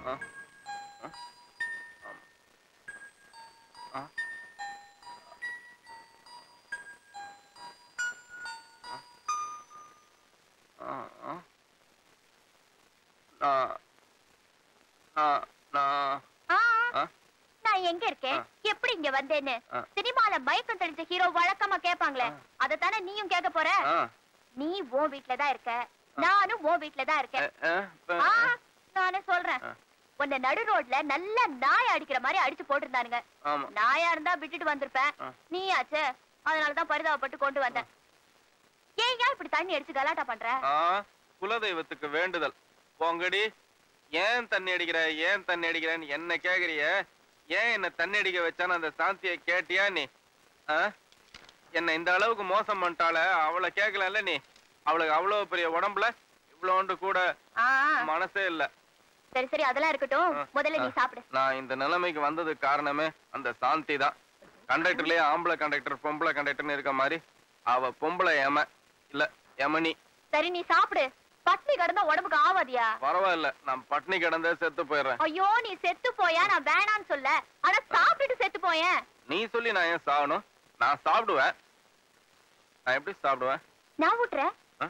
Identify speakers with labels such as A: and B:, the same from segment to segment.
A: நான் எங்க இருக்கேன், எப்படி இங்க வந்தேன்னு சினிமால மயக்கம் தெளிஞ்ச ஹீரோ வழக்கமா கேட்பாங்களே, அதத்தானே நீயும் கேட்க போற. நீ உன் வீட்டுலதான் இருக்க, நானும் உன் வீட்டுலதான் இருக்கேன். நானே சொல்றேன், உன்னை நடு ரோட்ல நல்ல நாய் அடிக்கிற மாதிரி அடிச்சு போட்டிருந்தானுங்க. நாயா இருந்தா விட்டுட்டு வந்திருப்பேன், நீ ஆச்சு, அதனாலதான் பரிதாபப்பட்டு கொண்டு வந்தேன். ஏன் இப்படி தண்ணி அடிச்சு கலாட்டா பண்ற?
B: குலதெய்வத்துக்கு வேண்டுதல் போங்கடி. ஏன் தண்ணி அடிக்கிற ஏன் தண்ணி அடிக்கிறேன்னு என்ன கேக்குறிய? ஏன் என்ன தண்ணி அடிக்க வச்சான்னு அந்த சாந்தியை கேட்டியா நீ? என்ன இந்த அளவுக்கு மோசம் பண்ணிட்டால அவளை கேட்கல நீ? அவளுக்கு அவ்வளவு பெரிய உடம்புல இவ்வளோண்டு கூட மனசே இல்ல.
A: சரி சரி, அதெல்லாம் இருக்கட்டும், முதல்ல நீ சாப்பிடு.
B: நான் இந்த நிலைமைக்கு வந்ததுக்கு காரணமே அந்த சாந்தி தான். கண்டக்டர்லயே ஆம்பளை கண்டக்டர் பொம்பளை கண்டக்டர்னு இருக்க மாதிரி அவ பொம்பளை எம இல்ல எமனி.
A: சரி நீ சாப்பிடு, பட்னி கிடந்தா உடம்புக்கு ஆவாதியா?
B: பரவாயில்ல, நான் பட்னி கிடந்தே செத்து போயிடுறேன்.
A: ஐயோ நீ செத்து போயா, நான் வேணான்னு சொல்ல, ஆனா சாப்பிட்டுட்டு செத்து போயேன்.
B: நீ சொல்லி நான் ஏன் சாகணும்? நான் சாப்பிடுவேன். நான் எப்படி சாப்பிடுவேன்?
A: நான் விட்டுறேன்.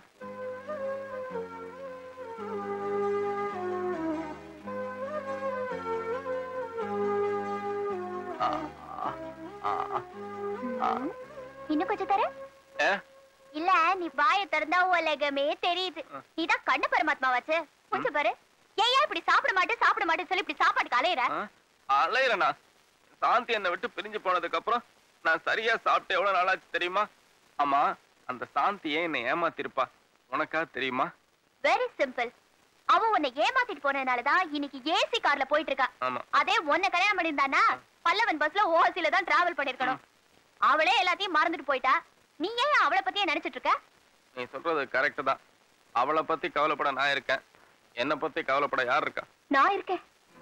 A: இன்னும் கொஞ்சம் தர இல்ல, நீ வாய திறந்தா உலகமே தெரியுது. நீதான் கண்ண பரமாத்மாவாச்சு. கொஞ்சம் பாரு. ஏன் இப்படி சாப்பிட மாட்டேன்னு சொல்லி இப்படி சாப்பாட்டுக்கு அலையிற?
B: அலையிறனா? சாந்தி என்னை விட்டு பிரிஞ்சு போனதுக்கு அப்புறம் நான் சரியா சாப்பிட்டு எவ்வளவு நாளாச்சு தெரியுமா? ஆமா, அந்த சாந்தியே என்னை ஏமாத்திருப்பா, உனக்கா தெரியுமா?
A: Very simple. அவ உன்னை ஏமாத்திட்டு போனதுனாலதான் இன்னைக்கு ஏசி கார்ல போயிட்டு இருக்கா. அதே உன்னை கல்யாணம் பண்ணிருந்தானா பல்லவன் பஸ்ல ஓசில தான் டிராவல் பண்ணிருக்கணும். அவளே எல்லாத்தையும் மறந்துட்டு போயிட்டா. நீ ஏன் அவளை பத்தியே நினைச்சிட்டு இருக்க?
B: நீ சொல்றது கரெக்ட் தான். அவளை பத்தி கவலைப்பட நான் இருக்கேன், என்ன பத்தி கவலைப்பட யார் இருக்கா?
A: நான் இருக்கேன்.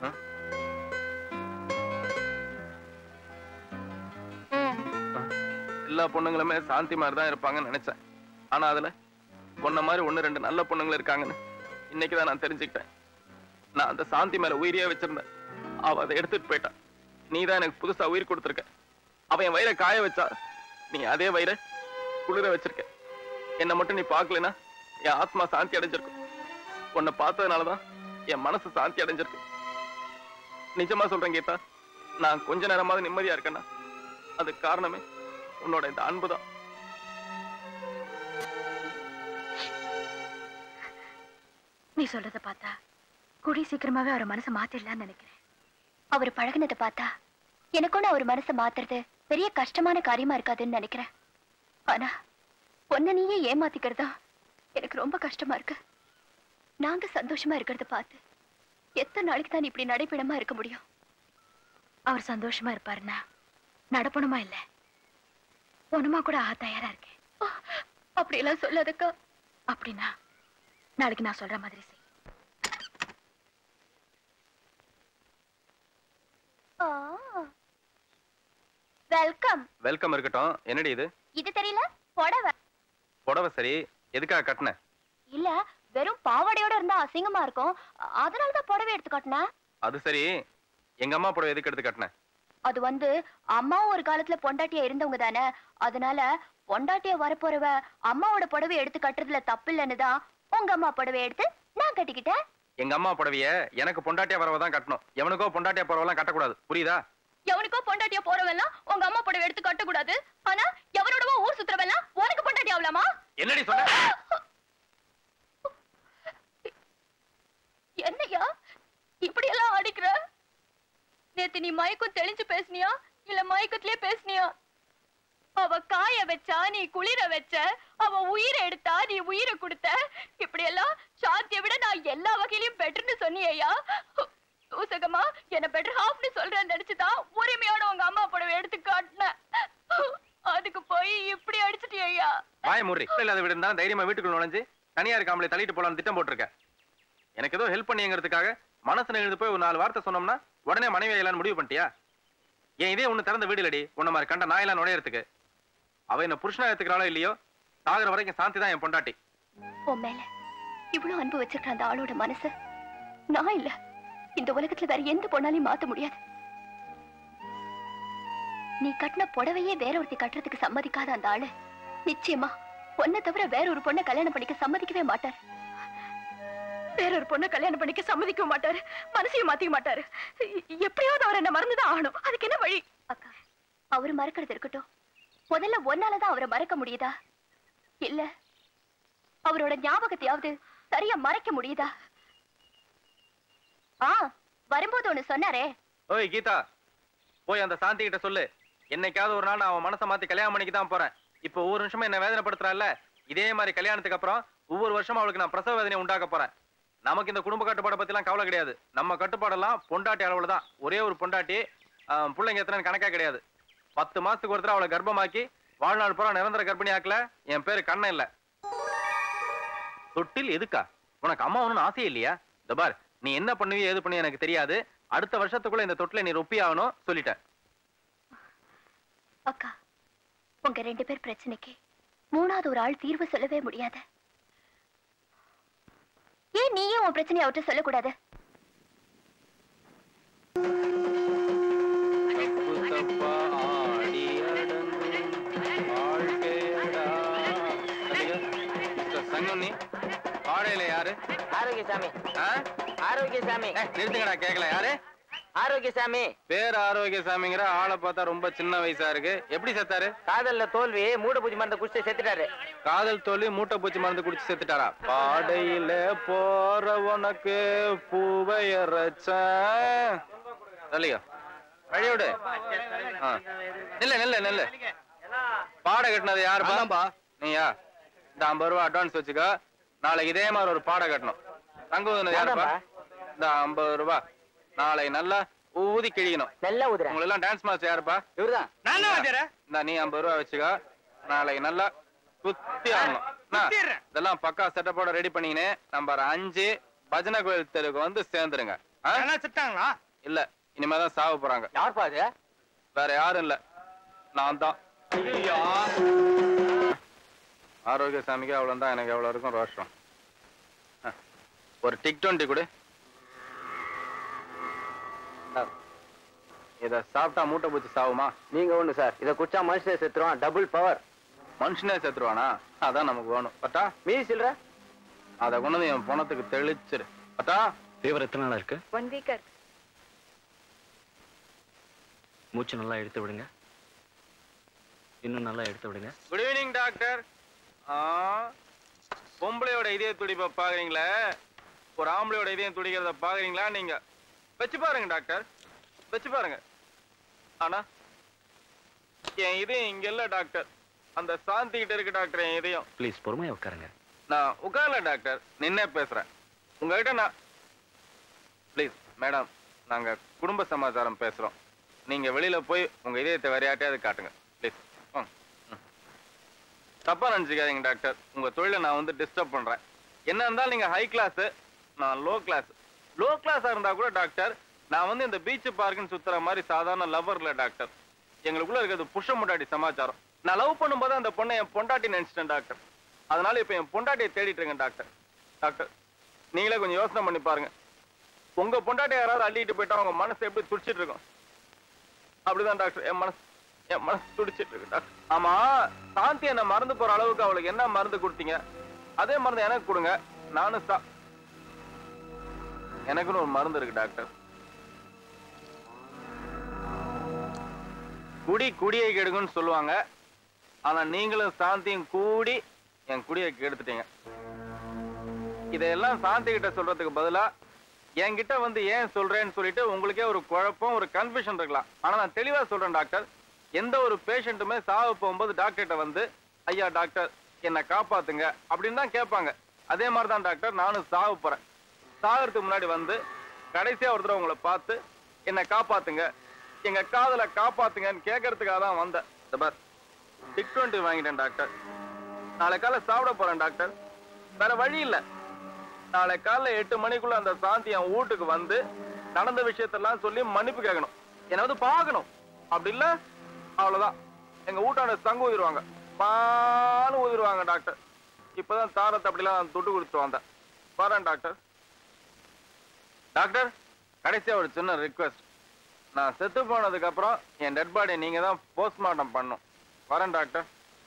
B: எல்லா பொண்ணுங்களுமே சாந்தி மாதிரி தான் இருப்பாங்கன்னு நினைச்சேன். ஆனா அதுல பொண்ண மாதிரி 1-2 நல்ல பொண்ணுங்களும் இருக்காங்கன்னு இன்னைக்குதான் நான் தெரிஞ்சுக்கிட்டேன். நான் அந்த சாந்தி மேல உயிரியே வச்சிருந்தேன், அவ அதை எடுத்துட்டு போயிட்டா. நீ தான் எனக்கு புதுசா உயிர் கொடுத்துருக்க. அவன் என் வயிறை காய வச்சா, நீ அதே வயிறை குளிர வச்சிருக்க. என்ன மட்டும் நீ பாக்கலனா என் ஆத்மா சாந்தி அடைஞ்சிருக்கும். உன்னை பார்த்ததுனாலதான் என் மனசு சாந்தி அடைஞ்சிருக்கு. நிஜமா சொல்றேன் கீதா, நான் கொஞ்ச நேரமாவது நிம்மதியா இருக்கேன்னா அதுக்கு காரணமே உன்னோட இந்த அன்புதான்.
A: நீ சொல்றத பார்த்தா கூடி சீக்கிரமாவே அவர் மனசை மாத்திடலான்னு நினைக்கிறேன். அவர் பழகினதை பார்த்தா எனக்கும் அவர் மனசை மாத்துறது பெரிய கஷ்டமான காரியமா இருக்காதுன்னு நினைக்கிறேன். ஆனா பொண்ண நீயே ஏமாத்திக்கிறதா எனக்கு ரொம்ப கஷ்டமா இருக்கு. நாங்க சந்தோஷமா இருக்கிறத பார்த்து எத்தனை நாளைக்கு தான் இப்படி நடைபெணமா இருக்க முடியும்? அவர் சந்தோஷமா இருப்பாருன்னா நடப்பணுமா இல்ல பொண்ணுமா கூட ஆக தயாரா இருக்கேன். அப்படி எல்லாம் சொல்லாதக்கா. அப்படின்னா நாளைக்கு நான் சொல்ற மாதிரி செய். வெல்கம்.
B: வெல்கம் இருக்கட்டும். என்னடி இது?
A: இது தெரியல, புடவை.
B: புடவை சரி, எதுக்காக கட்டின?
A: இல்ல, வெறும் பாவாடையோட இருந்தா அசிங்கமா இருக்கும், அதனாலதான் புடவை எடுத்து கட்டினேன்.
B: அது சரி, எங்க அம்மா புடவை எதுக்கு எடுத்து கட்டின?
A: அது வந்து அம்மாவும் ஒரு காலத்துல பொண்டாட்டியா இருந்தவங்க தானே, அதனால பொண்டாட்டியா வரப்போறவ அம்மாவோட புடவை எடுத்து கட்டுறதுல தப்பு இல்லைன்னு தான் உங்க அம்மா புடவை எடுத்து நான் கட்டிக்கிட்டேன்.
B: எங்க அம்மா புடவைய எனக்கு பொண்டாட்டியா வரவதான் கட்டணும், எவனுக்கோ பொண்டாட்டியா போறவெல்லாம் கட்டக்கூடாது, புரியுதா?
A: எவனுக்கோ பொண்டாட்டியா போறவெல்லாம் உங்க அம்மா புடவை எடுத்து கட்டக்கூடாது, ஆனா எவனோடவோ ஊர் சுத்துறவெல்லாம் உனக்கு பொண்டாட்டியா ஆகலாமா?
B: என்னடி சொன்ன?
A: என்னையா இப்படி எல்லாம் அடிக்கிற? நேத்து நீ மயக்கம் தெளிஞ்சு பேசுனியா இல்ல மயக்கத்திலே பேசுனியா? அவ காய வச்சா நீ குளிர வச்ச, அவ உயிரை எடுத்தா நீ உயிரை கொடுத்த. இப்படி எல்லாம் சாந்தியை விட நான் எல்லா வகையிலயும் பெட்டர்னு சொன்னியா? சூசகமா என்ன பெட்டர் ஹாஃப்னு சொல்றேன்னு நினைச்சுதான் உரிமையோட உங்க அம்மா புடவை எடுத்து காட்டின. அதுக்கு போய் இப்படி அடிச்சிட்டியா?
B: வாய மூடி. இல்லாத விட இருந்தா தைரியமா வீட்டுக்குள்ள நுழைஞ்சு தனியா இருக்காமலே தள்ளிட்டு போலான்னு திட்டம் போட்டிருக்க. எனக்கு ஏதோ ஹெல்ப் பண்ணிங்கிறதுக்காக மனசுல எழுந்து போய் ஒரு 4 வார்த்தை சொன்னோம்னா உடனே மனைவி ஆயிலான்னு முடிவு பண்ணிட்டியா? ஏன் இதே ஒண்ணு திறந்த வீடு இல்லடி உன்ன மாதிரி கண்ட நாயெல்லாம் நுழையறதுக்கு. அவ என்ன புருஷனா எடுத்துக்கிறாளோ இல்லையோ, சாகுற வரைக்கும் சாந்தி தான் என் பொண்டாட்டி.
A: உன் மேல இவ்வளவு அன்பு வச்சிருக்க அந்த ஆளோட மனசு நான் இல்ல இந்த உலகத்துல வேற எந்த பொண்ணாலையும் மாத்த முடியாது. நீ கட்டின புடவையே வேற ஒருத்தி கட்டுறதுக்கு சம்மதிக்காத அந்த ஆளு நிச்சயமா பொண்ணை தவிர வேற ஒரு பொண்ணை கல்யாணம் பண்ணிக்க சம்மதிக்கவே மாட்டாரு. வேற ஒரு பொண்ணை கல்யாணம் பண்ணிக்க சம்மதிக்க மாட்டாரு, மனசையும் மாத்திக்க மாட்டாரு. எப்படியாவது அவர் என்ன மறந்துதான் ஆகணும். அதுக்கு என்ன வழி? அக்கா, அவரு மறக்கிறது இருக்கட்டும், முதல்ல ஒன்னாலதான் அவரை மறக்க முடியுதா, இல்ல அவரோட ஞாபகத்தையாவது சரியா மறைக்க முடியுதா? வரும்போது ஒண்ணு சொன்னாரே.
B: ஓய் கீதா, போய் அந்த சாந்தி கிட்ட சொல்லு, என்னைக்காவது ஒரு நாள் நான் அவன் மனசை மாத்தி கல்யாணம் பண்ணிக்க தான் போறேன். இப்போ ஒவ்வொரு நிமிஷமும் என்ன வேதனைப்படுத்துறாள், இதே மாதிரி கல்யாணத்துக்கு அப்புறம் ஒவ்வொரு வருஷமும் அவளுக்கு நான் பிரசவ வேதனை உண்டாக்க போறேன். நமக்கு இந்த குடும்ப கட்டுப்பாடை பத்தி எல்லாம் கவலை கிடையாது. நம்ம கட்டுப்பாடெல்லாம் பொண்டாட்டி அளவுல தான். ஒரே ஒரு பொண்டாட்டி, பிள்ளைங்க எத்தனை கணக்கா கிடையாது. 10 மாசத்துக்கு ஒருத்தர் அவளை கர்ப்பமாக்கி வாழ்நாள் பூரா நிரந்தர கர்ப்பிணி ஆக்கல. என் பேரு கண்ணன் இல்ல. தொட்டில் எதுக்கா? உனக்கு அம்மா ஒண்ணுன்னு ஆசையே இல்லையா? இந்த பார், நீ என்ன பண்ணுவியோ ஏது பண்ணி எனக்கு தெரியாது. அடுத்த வருஷத்துக்குள்ள இந்த தொட்டில நீ ரொப்பி ஆகணும் சொல்லிட்ட.
A: அக்கா, உங்க 2 பேர் பிரச்சனைக்கு 3வது ஒரு ஆள் தீர்வு சொல்லவே முடியாது. ஏன் நீயே உன் பிரச்சனையை அவர்கிட்ட சொல்லக்கூடாது?
B: பாடையில யாரு?
C: ஆரோக்கியசாமி. ஆரோக்கியசாமி.
B: நிறுத்துங்கடா, கேட்கல. யாரு?
C: ஆரோக்கியசாமி.
B: பேர் ஆரோக்கியசாமிங்கிற ஆளை பார்த்தா ரொம்ப சின்ன வயசா இருக்கு. எப்படி செத்தாரு?
C: காதல்ல தோல்வி, மூட பூச்சி மருந்து குடிச்சு செத்துட்டாரு.
B: காதல் தோல்வி, மூட்டை பூச்சி மருந்து குடிச்சு செத்துட்டாரா? பாடையில போற உனக்கு பூவையரச்ச சொல்லியோ வழியோடு. நெல்ல நெல்ல நெல்ல பாடை கட்டினது யாருப்பா? நீயா? இந்த 50 ரூபா அட்வான்ஸ் வச்சுக்கோ. நாளைக்கு இதே மாதிரி ஒரு பாடை கட்டணும். தங்குவது யாருப்பா? இந்த 50 ரூபா நாளை நல்லா ஊதி கிழிக்கணும்.
C: நல்லா ஊதுறேன்.
B: உங்களுக்கு எல்லாம் டான்ஸ் மாஸ்டர் யாருப்பா?
C: இவர்தான்.
B: இந்த நீ 50 ரூபா வச்சுக்கோ. நாளைக்கு நல்லா குத்தி ஆகணும். இதெல்லாம் பக்கா செட்டப்போட ரெடி பண்ணிக்கினே நம்பர் 5 பஜனை கோயில் தெருக்கு வந்து சேர்ந்துருங்க. இல்ல, இனிமேதான் சாவ போறாங்க.
C: யாருப்பா அது?
B: வேற யாரும் இல்ல, நான் தான். ஆரோக்கியசாமிக்கு அவ்வளவு தான், எனக்கு எவ்வளவு இருக்கும் ரோஷம். ஒரு டிக் 20 கொடு. இத சாப்பிட்டா மூட்டை பூச்சி சாவுமா?
C: நீங்க ஒண்ணு சார், இத குடிச்சா மனுஷனே செத்துருவான். Double power.
B: மனுஷனே செத்துருவானா? அதான் நமக்கு வேணும். பட்டா
C: மீதி சில்ற
B: அத கொண்டு என் பணத்துக்கு தெளிச்சிரு. பட்டா
D: ஃபீவர் எத்தனை நாளா இருக்கு?
A: 1 வீக் இருக்கு.
D: மூச்சு நல்லா எடுத்து விடுங்க. இன்னும் நல்லா எடுத்து விடுங்க.
B: Good evening doctor. பொம்பளையோட இதய துடிப்பை பாக்குறீங்களா, ஒரு ஆம்பளையோட இதயம் துடிக்கிறத பாக்குறீங்களா? நீங்க வச்சு பாருங்க டாக்டர், வச்சு பாருங்க. ஆனா என் இதயம் இங்க இல்ல டாக்டர், அந்த சாந்தி கிட்ட இருக்கு டாக்டர் என் இதயம்.
D: ப்ளீஸ் பொறுமையா உட்காருங்க.
B: நான் உட்காரல டாக்டர், நின்னே பேசுறேன் உங்ககிட்ட. நான் ப்ளீஸ் மேடம், நாங்க குடும்ப சமாச்சாரம் பேசுறோம். நீங்க வெளியில போய் உங்க இதயத்தை வேற யார்ட்டையாவது காட்டுங்க ப்ளீஸ். தப்பா நினைச்சுக்காதீங்க டாக்டர், உங்க தொழிலை நான் வந்து டிஸ்டர்ப் பண்றேன். என்ன இருந்தாலும் நீங்க ஹை கிளாஸ், நான் லோ கிளாஸ். லோ கிளாஸா இருந்தா கூட டாக்டர், நான் வந்து இந்த பீச் பார்க்குன்னு சுத்துற மாதிரி சாதாரண லவர் இல்ல டாக்டர். எங்களுக்குள்ள இருக்கிறது புருஷ பொண்டாட்டி சமாச்சாரம். நான் லவ் பண்ணும்போது அந்த பொண்ணை என் பொண்டாட்டி நினைச்சிட்டேன் டாக்டர். அதனால இப்ப என் பொண்டாட்டியை தேடிட்டு இருக்கேன் டாக்டர். டாக்டர் நீங்களே கொஞ்சம் யோசனை பண்ணி பாருங்க, உங்க பொண்டாட்டி யாராவது அள்ளிட்டு போயிட்டா உங்க மனசு எப்படி துடிச்சிட்டு இருக்கும்? அப்படிதான் டாக்டர் என் மனசு துடிச்சிட்டு இருக்கு டாக்டர். ஆமா, சாந்தி என்ன மறந்து போற அளவுக்கு அவளுக்கு என்ன மருந்து கொடுத்தீங்க? அதே மருந்து எனக்கு கொடுங்க. நானும் எனக்குன்னு ஒரு மருந்து இருக்கு டாக்டர். குடியை கெடுக்குன்னு சொல்லுவாங்க. ஆனா நீங்களும் சாந்தியும் கூடி என் குடியை கெடுத்துட்டீங்க. இதெல்லாம் சாந்தி கிட்ட சொல்றதுக்கு பதிலா என்கிட்ட வந்து ஏன் சொல்றேன்னு சொல்லிட்டு உங்களுக்கே ஒரு குழப்பம், ஒரு கன்ஃபியூஷன் இருக்கலாம். ஆனா நான் தெளிவா சொல்றேன் டாக்டர், எந்த ஒரு பேஷண்ட்டுமே சாவு போகும்போது டாக்டர்கிட்ட வந்து ஐயா டாக்டர் என்னை காப்பாத்துங்க அப்படின்னு தான் கேட்பாங்க. அதே மாதிரிதான் டாக்டர் நானும் சாவு போறேன். சாகிறதுக்கு முன்னாடி வந்து கடைசியா ஒரு தடவை உங்களை பார்த்து என்னை காப்பாத்துங்க, எங்க காதலை காப்பாத்துங்கன்னு கேட்கறதுக்காக தான் வந்தேன். டிக் 20 வாங்கிட்டேன் டாக்டர். நாளை காலை சாப்பிட போறேன் டாக்டர், வேற வழி இல்ல. நாளை காலைல 8 மணிக்குள்ள அந்த சாந்தி என் வீட்டுக்கு வந்து நடந்த விஷயத்தெல்லாம் சொல்லி மன்னிப்பு கேட்கணும், என்ன வந்து பார்க்கணும். அப்படி இல்ல அவ்வளவுதான், எங்க வீட்டாண்ட சங்கு ஊதிடுவாங்க, பாலும் ஊதிடுவாங்க டாக்டர். இப்பதான் தாரத்தை அப்படிலாம் நான் துட்டு கொடுத்து வந்தேன். வரேன் டாக்டர். டாக்டர் கடைசியா ஒரு சின்ன ரிக்வெஸ்ட். நான் செத்து போனதுக்கு அப்புறம் என் டெட் பாடியை நீங்க தான் போஸ்ட்மார்ட்டம் பண்ணும். வரேன் டாக்டர்.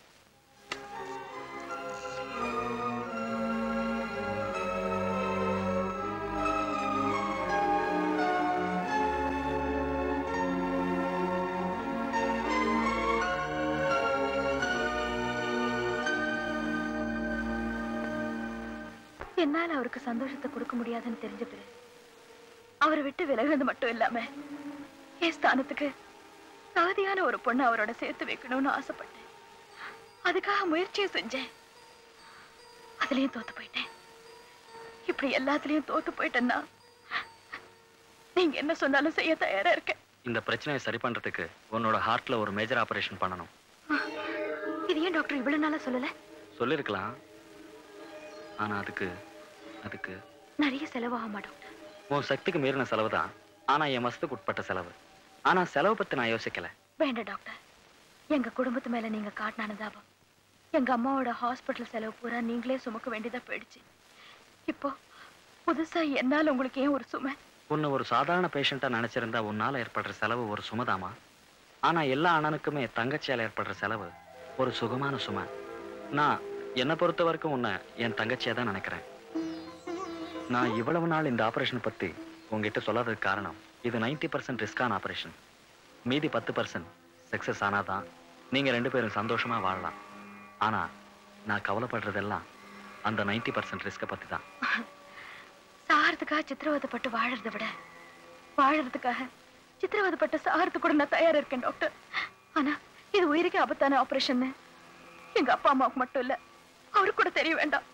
A: என்னால அவருக்கு சந்தோஷத்தை கொடுக்க முடியாதுன்னு தெரிஞ்ச பிறகு அவரை விட்டு விலகுறது மட்டும் இல்லாம என் ஸ்தானத்துக்கு தகுதியான ஒரு பொண்ணை அவரோட சேர்த்து வைக்கணும்னு ஆசைப்பட்டேன். அதுக்காக முயற்சியும் செஞ்சேன். அதுலயும் தோத்து போயிட்டேன். இப்படி எல்லாத்துலயும் தோத்து போயிட்டேன்னா நீங்க என்ன சொன்னாலும் செய்ய தயாரா இருக்கேன்.
D: இந்த பிரச்சனையை சரி பண்றதுக்கு உன்னோட ஹார்ட்ல ஒரு மேஜர் ஆபரேஷன் பண்ணணும்.
A: இது ஏன் டாக்டர் இவ்வளவு நாளா சொல்லல?
D: சொல்லிருக்கலாம். ஆனா அதுக்கு
A: நிறைய செலவாகுமா டாக்டர்?
D: உன் சக்திக்கு மீறின செலவு தான். ஆனா என் மசத்துக்கு உட்பட்ட செலவு. ஆனா செலவு பத்தி நான் யோசிக்கல.
A: வேண்டாம் டாக்டர். எங்க குடும்பத்து மேல நீங்க காட்டின அனுதாபம் எங்க அம்மாவோட ஹாஸ்பிட்டல் செலவு பூரா நீங்களே சுமக்க வேண்டியதா போயிடுச்சு. இப்போ புதுசா என்னால உங்களுக்கு ஏன் ஒரு சுமை?
D: உன்னை ஒரு சாதாரண பேஷண்டா நினைச்சிருந்தா உன்னால ஏற்படுற செலவு ஒரு சுமைதாமா. ஆனா எல்லா அண்ணனுக்குமே தங்கச்சியால ஏற்படுற செலவு ஒரு சுகமான சுமை. நான் என்னை பொறுத்த வரைக்கும் உன்னை என் தங்கச்சியா தான் நினைக்கிறேன். நான் இவ்வளவு நாள் இந்த ஆபரேஷன் பத்தி உங்ககிட்ட சொல்லாததுக்கு காரணம் இது 90% ரிஸ்கான ஆபரேஷன். மீதி 10% சக்சஸ் ஆனாதான் நீங்க 2 பேரும் சந்தோஷமா வாழலாம். ஆனா நான் கவலைப்படுறதெல்லாம் அந்த 90% ரிஸ்க பத்தி தான்.
A: சாகிறதுக்காக சித்திரவதைப்பட்டு வாழறதை விட வாழறதுக்காக சித்திரவதைப்பட்டு சாகிறதுக்கு கூட நான் தயாரா இருக்கேன் டாக்டர். ஆனா இது உயிருக்கு ஆபத்தான ஆபரேஷன் எங்க அப்பா அம்மாவுக்கு மட்டும் இல்ல, அவருக்கு கூட தெரிய வேண்டாம்.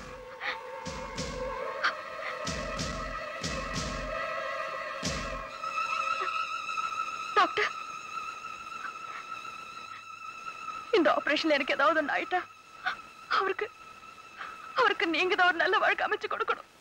A: டாக்டர், இந்த ஆபரேஷன் எனக்கு ஏதாவது ஒன்று ஆயிட்டா அவருக்கு நீங்க தான் ஒரு நல்ல வாழ்க்கை அமைச்சு கொடுக்கணும்.